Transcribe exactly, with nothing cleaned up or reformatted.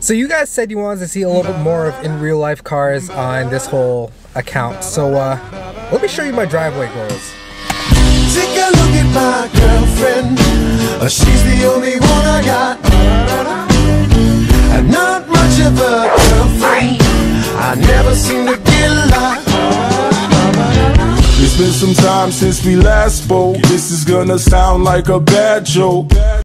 So you guys said you wanted to see a little bit more of in real life cars on this whole account. So uh, let me show you my driveway goals. Take a look at my girlfriend. Uh, she's the only one I got. And not much of a girlfriend. I never seem to get lost. It's been some time since we last spoke. This is gonna sound like a bad joke.